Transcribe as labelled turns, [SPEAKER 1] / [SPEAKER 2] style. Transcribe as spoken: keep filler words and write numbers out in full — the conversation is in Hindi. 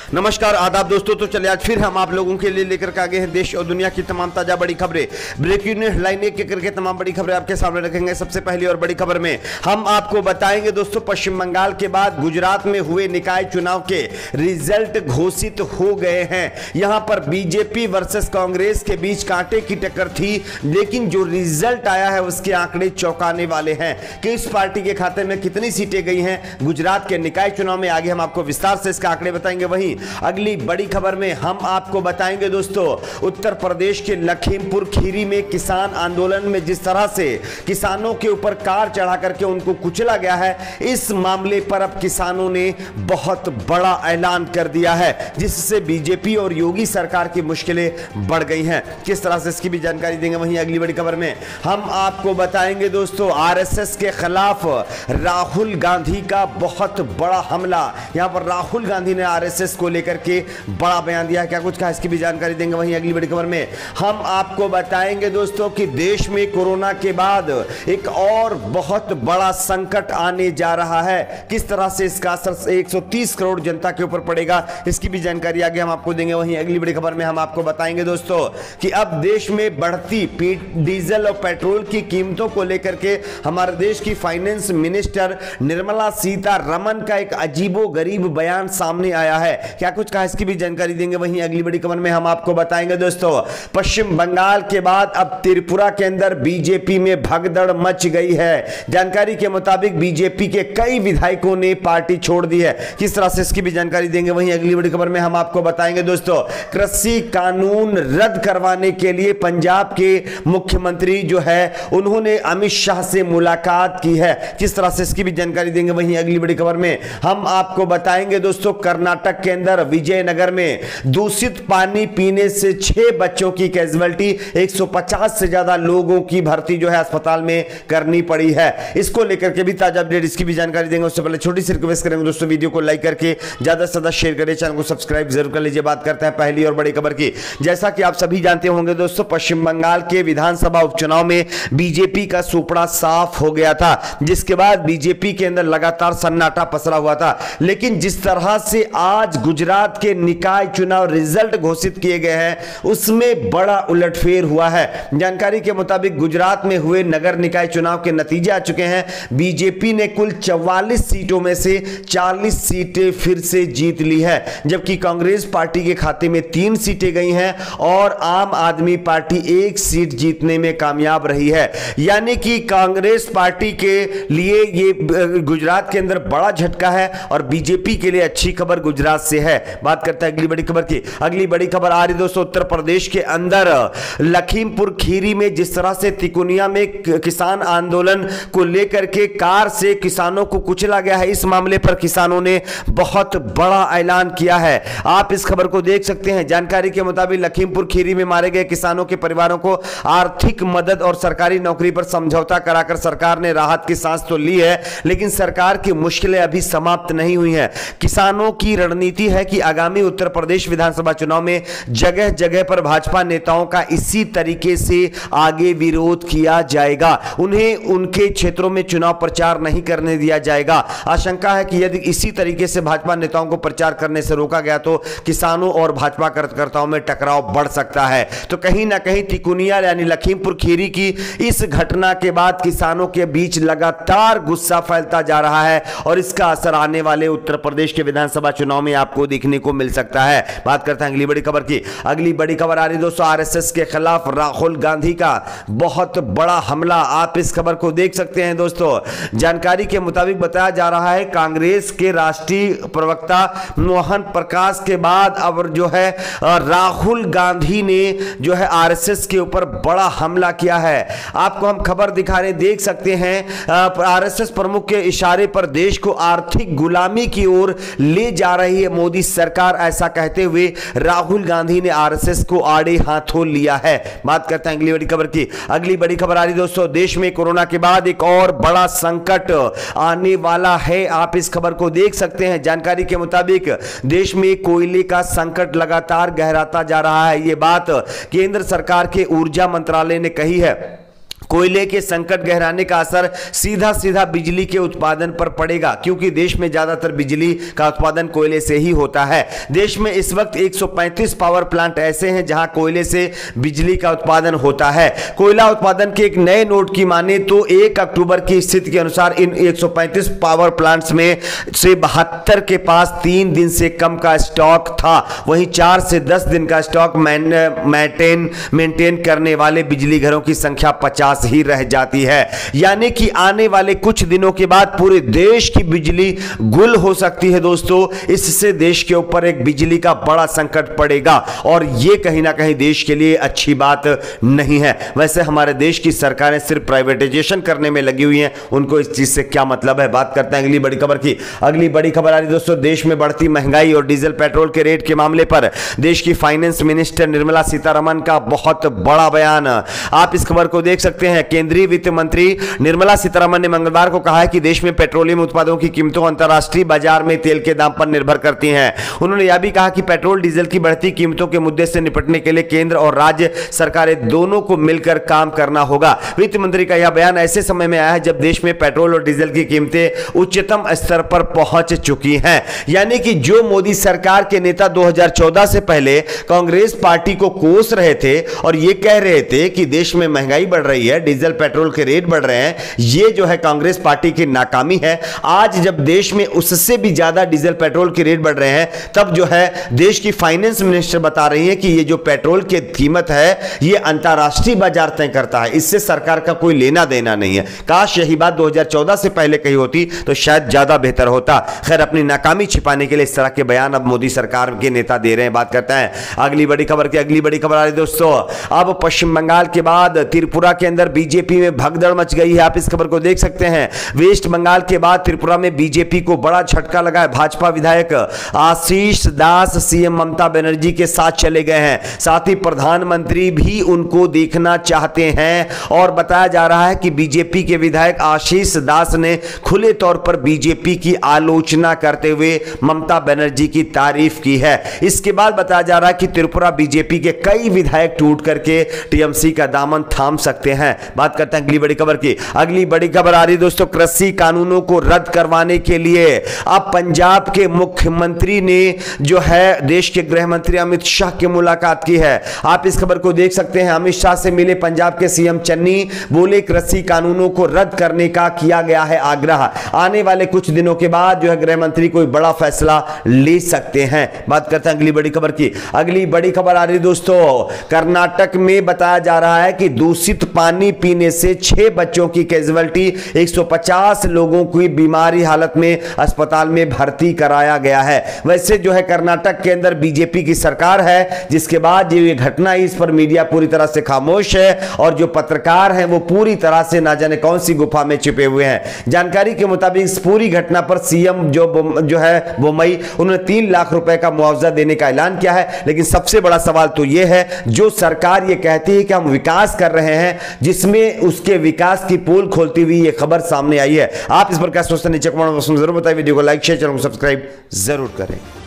[SPEAKER 1] नमस्कार आदाब दोस्तों। तो चलिए आज फिर हम आप लोगों के लिए लेकर के आगे हैं देश और दुनिया की तमाम ताजा बड़ी खबरें। ब्रेकिंग न्यूज लाइन एक एक करके तमाम बड़ी खबरें आपके सामने रखेंगे। सबसे पहली और बड़ी खबर में हम आपको बताएंगे दोस्तों, पश्चिम बंगाल के बाद गुजरात में हुए निकाय चुनाव के रिजल्ट घोषित हो गए हैं। यहां पर बीजेपी वर्सेस कांग्रेस के बीच कांटे की टक्कर थी, लेकिन जो रिजल्ट आया है उसके आंकड़े चौंकाने वाले हैं। किस पार्टी के खाते में कितनी सीटें गई हैं गुजरात के निकाय चुनाव में, आगे हम आपको विस्तार से इसके आंकड़े बताएंगे। वहीं अगली बड़ी खबर में हम आपको बताएंगे दोस्तों, उत्तर प्रदेश के लखीमपुर खीरी में किसान आंदोलन में जिस तरह से किसानों के ऊपर कार चढ़ा करके उनको कुचला गया है, इस मामले पर अब किसानों ने बहुत बड़ा ऐलान कर दिया है, जिससे बीजेपी और योगी सरकार की मुश्किलें बढ़ गई हैं। किस तरह से इसकी भी जानकारी देंगे। वहीं अगली बड़ी खबर में हम आपको बताएंगे दोस्तों, आरएसएस के खिलाफ राहुल गांधी का बहुत बड़ा हमला। यहां पर राहुल गांधी ने आरएसएस को लेकर के बड़ा बयान दिया है, क्या कुछ कहा इसकी भी जानकारी देंगे। वहीं अगली बड़ी खबर में हम आपको बताएंगे दोस्तों कि देश में कोरोना के बाद एक और बहुत बड़ा संकट आने जा रहा है। किस तरह से इसका असर एक सौ तीस करोड़ जनता के ऊपर पड़ेगा, इसकी भी जानकारी आगे हम आपको देंगे। वहीं अगली बड़ी खबर में हम आपको बताएंगे दोस्तों कि अब देश में बढ़ती डीजल और पेट्रोल की कीमतों को लेकर के हमारे देश की फाइनेंस मिनिस्टर निर्मला सीतारमण का एक अजीबोगरीब बयान सामने आया है, क्या कुछ कहा इसकी भी जानकारी देंगे। वहीं अगली बड़ी खबर में हम आपको बताएंगे दोस्तों, पश्चिम बंगाल के बाद अब त्रिपुरा के अंदर बीजेपी में भगदड़ मच गई है। जानकारी के मुताबिक बीजेपी के कई विधायकों ने पार्टी छोड़ दी है, किस तरह से इसकी भी जानकारी देंगे। वहीं अगली बड़ी खबर में हम आपको बताएंगे दोस्तों, कृषि कानून रद्द करवाने के लिए पंजाब के मुख्यमंत्री जो है उन्होंने अमित शाह से मुलाकात की है, किस तरह से इसकी भी जानकारी देंगे। वहीं अगली बड़ी खबर में हम आपको बताएंगे दोस्तों, कर्नाटक के अंदर विजयनगर में दूषित पानी पीने से छह बच्चों की कैजुअल्टी, एक सौ पचास से ज्यादा लोगों की भर्ती जो है अस्पताल में करनी पड़ी है। इसको लेकर के भी ताजा अपडेट इसकी भी जानकारी देंगे। उससे पहले छोटी सी रिक्वेस्ट करेंगे दोस्तों, वीडियो को लाइक करके ज्यादा से ज्यादा शेयर करें, चैनल को सब्सक्राइब जरूर कर लीजिए। बात करते हैं पहली और बड़ी खबर की। जैसा कि आप सभी जानते होंगे दोस्तों, पश्चिम बंगाल के विधानसभा उपचुनाव में बीजेपी का सुपड़ा साफ हो गया था, जिसके बाद बीजेपी के अंदर लगातार सन्नाटा पसरा हुआ था। लेकिन जिस तरह से आज गुजरात के निकाय चुनाव रिजल्ट घोषित किए गए हैं, उसमें बड़ा उलटफेर हुआ है। जानकारी के मुताबिक गुजरात में हुए नगर निकाय चुनाव के नतीजे आ चुके हैं। बीजेपी ने कुल चौवालीस सीटों में से चालीस सीटें फिर से जीत ली है, जबकि कांग्रेस पार्टी के खाते में तीन सीटें गई हैं और आम आदमी पार्टी एक सीट जीतने में कामयाब रही है। यानी कि कांग्रेस पार्टी के लिए ये गुजरात के अंदर बड़ा झटका है और बीजेपी के लिए अच्छी खबर गुजरात से है। बात करते हैं अगली बड़ी खबर की। अगली बड़ी खबर आ रही दोस्तों, उत्तर प्रदेश के अंदर लखीमपुर खीरी में जिस तरह से तिकोनिया में किसान आंदोलन को लेकर के कार से किसानों को कुचला गया है, इस मामले पर किसानों ने बहुत बड़ा ऐलान किया है। आप इस खबर को देख सकते हैं। जानकारी के मुताबिक लखीमपुर खीरी में मारे गए किसानों के परिवारों को आर्थिक मदद और सरकारी नौकरी पर समझौता कराकर सरकार ने राहत की सांस तो ली है, लेकिन सरकार की मुश्किलें अभी समाप्त नहीं हुई हैं। किसानों की रणनीति है कि आगामी उत्तर प्रदेश विधानसभा चुनाव में जगह जगह पर भाजपा नेताओं का इसी तरीके से आगे विरोध किया जाएगा। उन्हें उनके क्षेत्रों में चुनाव प्रचार नहीं करने दिया जाएगा। आशंका है कि यदि इसी तरीके से भाजपा नेताओं को प्रचार करने से रोका गया तो किसानों और भाजपा कार्यकर्ताओं में टकराव बढ़ सकता है। तो कहीं ना कहीं तिकोनिया यानी लखीमपुर खीरी की इस घटना के बाद किसानों के बीच लगातार गुस्सा फैलता जा रहा है और इसका असर आने वाले उत्तर प्रदेश के विधानसभा चुनाव में आपको देखने को मिल सकता है। बात करते हैं अगली बड़ी खबर की। अगली बड़ी खबर आ रही दोस्तों, आरएसएस के खिलाफ राहुल गांधी का बहुत बड़ा हमला। आप इस खबर को देख सकते हैं दोस्तों। जानकारी के मुताबिक बताया जा रहा है, कांग्रेस के राष्ट्रीय प्रवक्ता मोहन प्रकाश के बाद अब जो है राहुल गांधी ने जो है आरएसएस के ऊपर बड़ा हमला किया है। आपको हम खबर दिखा रहे देख सकते हैं, आरएसएस प्रमुख के इशारे पर देश को आर्थिक गुलामी की ओर ले जा रही है मोदी सरकार, ऐसा कहते हुए राहुल गांधी ने आरएसएस को आड़े हाथों लिया है। बात करते हैं अगली बड़ी खबर की। अगली बड़ी खबर आ रही दोस्तों, देश में कोरोना के बाद एक और बड़ा संकट आने वाला है। आप इस खबर को देख सकते हैं। जानकारी के मुताबिक देश में कोयले का संकट लगातार गहराता जा रहा है। यह बात केंद्र सरकार के ऊर्जा मंत्रालय ने कही है। कोयले के संकट गहराने का असर सीधा सीधा बिजली के उत्पादन पर पड़ेगा, क्योंकि देश में ज्यादातर बिजली का उत्पादन कोयले से ही होता है। देश में इस वक्त एक सौ पैंतीस पावर प्लांट ऐसे हैं जहां कोयले से बिजली का उत्पादन होता है। कोयला उत्पादन के एक नए नोट की माने तो एक अक्टूबर की स्थिति के अनुसार इन एक सौ पैंतीस पावर प्लांट्स में से बहत्तर के पास तीन दिन से कम का स्टॉक था। वहीं चार से दस दिन का स्टॉक मेंटेन मेंटेन करने वाले बिजली घरों की संख्या पचास ही रह जाती है। यानी कि आने वाले कुछ दिनों के बाद पूरे देश की बिजली गुल हो सकती है दोस्तों। इससे देश के ऊपर एक बिजली का बड़ा संकट पड़ेगा और यह कहीं ना कहीं देश के लिए अच्छी बात नहीं है। वैसे हमारे देश की सरकारें सिर्फ प्राइवेटाइजेशन करने में लगी हुई हैं, उनको इस चीज से क्या मतलब है। बात करते हैं अगली बड़ी खबर की। अगली बड़ी खबर आ रही दोस्तों, देश में बढ़ती महंगाई और डीजल पेट्रोल के रेट के मामले पर देश की फाइनेंस मिनिस्टर निर्मला सीतारमण का बहुत बड़ा बयान। आप इस खबर को देख सकते हैं। केंद्रीय वित्त मंत्री निर्मला सीतारमण ने मंगलवार को कहा है कि देश में पेट्रोलियम उत्पादों की कीमतों अंतर्राष्ट्रीय बाजार में तेल के दाम पर निर्भर करती हैं। उन्होंने यह भी कहा कि पेट्रोल डीजल की बढ़ती कीमतों के मुद्दे से निपटने के लिए केंद्र और राज्य सरकारें दोनों को मिलकर काम करना होगा। वित्त मंत्री का यह बयान ऐसे समय में आया है जब देश में पेट्रोल और डीजल की कीमतें उच्चतम स्तर पर पहुंच चुकी हैं। यानी कि जो मोदी सरकार के नेता दो हज़ार चौदह से पहले कांग्रेस पार्टी को कोस रहे थे और यह कह रहे थे कि देश में महंगाई बढ़ रही है, डीजल पेट्रोल के रेट बढ़ रहे हैं, यह जो है कांग्रेस पार्टी की नाकामी है। आज जब देश में उससे भी ज्यादा डीजल पेट्रोल के रेट बढ़ रहे हैं, तब जो है देश की फाइनेंस मिनिस्टर बता रही है कि यह जो पेट्रोल की कीमत है यह अंतरराष्ट्रीय बाजार तय करता है, इससे सरकार का कोई लेना देना नहीं है। काश यही बात दो हज़ार चौदह से पहले कही होती तो शायद ज्यादा बेहतर होता। खैर, अपनी नाकामी छिपाने के लिए इस तरह के बयान अब मोदी सरकार के नेता दे रहे हैं। बात करते हैं अगली बड़ी खबर की। अगली बड़ी खबर आ रही दोस्तों, अब पश्चिम बंगाल के बाद त्रिपुरा के अंदर बीजेपी में भगदड़ मच गई है। आप इस खबर को देख सकते हैं। वेस्ट बंगाल के बाद त्रिपुरा में बीजेपी को बड़ा झटका लगा है। भाजपा विधायक आशीष दास सीएम ममता बनर्जी के साथ चले गए हैं, साथ ही प्रधानमंत्री भी उनको देखना चाहते हैं। और बताया जा रहा है कि बीजेपी के विधायक आशीष दास ने खुले तौर पर बीजेपी की आलोचना करते हुए ममता बनर्जी की तारीफ की है। इसके बाद बताया जा रहा है कि त्रिपुरा बीजेपी के कई विधायक टूट करके टीएमसी का दामन थाम सकते हैं। बात करते हैं अगली बड़ी खबर की। अगली बड़ी खबर आ रही दोस्तों, कृषि कानूनों को रद्द करवाने के लिए अब पंजाब के मुख्यमंत्री ने जो है देश के गृह मंत्री अमित शाह की मुलाकात की है। आप इस खबर को देख सकते हैं। अमित शाह से मिले पंजाब के सीएम चन्नी, बोले कृषि कानूनों को रद्द करने का किया गया है आग्रह। आने वाले कुछ दिनों के बाद जो है गृह मंत्री कोई बड़ा फैसला ले सकते हैं। बात करते हैं अगली बड़ी खबर की। अगली बड़ी खबर आ रही दोस्तों, कर्नाटक में बताया जा रहा है कि दूषित पानी पीने से छह बच्चों की कैजुअल्टी, एक सौ पचास लोगों की बीमारी हालत में अस्पताल में भर्ती कराया गया है। वैसे जो है कर्नाटक के अंदर बीजेपी की सरकार है, जिसके बाद ये घटना, इस पर मीडिया पूरी तरह से खामोश है और जो पत्रकार हैं वो पूरी तरह से ना जाने कौन सी गुफा में छिपे हुए हैं। जानकारी के मुताबिक इस पूरी घटना पर सीएम जो जो है बोमई, उन्होंने तीन लाख रुपए का मुआवजा देने का ऐलान किया है। लेकिन सबसे बड़ा सवाल तो यह है, जो सरकार ये कहती है कि हम विकास कर रहे हैं, जिसमें उसके विकास की पोल खोलती हुई ये खबर सामने आई है। आप इस पर क्या सोचते हैं नीचे कमेंट बॉक्स में जरूर बताइए। वीडियो को लाइक शेयर, चैनल को सब्सक्राइब जरूर करें।